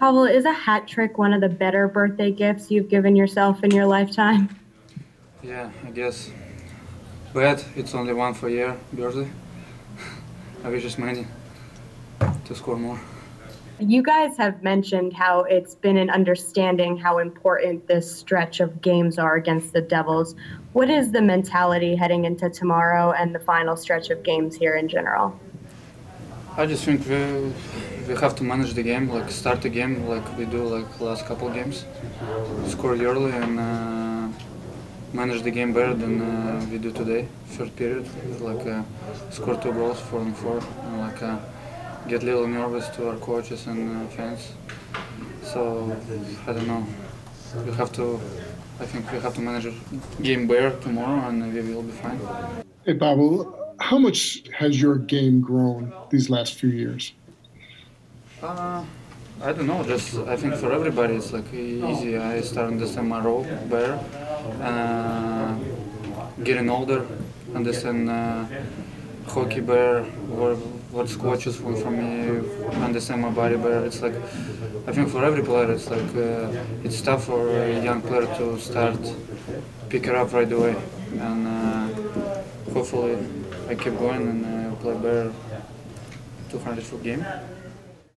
Pavel, is a hat trick one of the better birthday gifts you've given yourself in your lifetime? Yeah, I guess. But it's only one for year birthday. I wish just many to score more. You guys have mentioned how it's been an understanding how important this stretch of games are against the Devils. What is the mentality heading into tomorrow and the final stretch of games here in general? I just think we have to manage the game, like start the game like we do like last couple games, score early and manage the game better than we do today. Third period, like score 2 goals, 4-4, and like get a little nervous to our coaches and fans. So I don't know. We have to. I think we have to manage the game better tomorrow, and we will be fine. Hey, Pavel, how much has your game grown these last few years? Uh, I don't know. Just I think for everybody it's like easy. I start understand my role better, uh, getting older, understand hockey better. What coaches want from me, understand my body better. It's like I think for every player it's like it's tough for a young player to start pick it up right away, and hopefully I keep going and play better 200 foot game.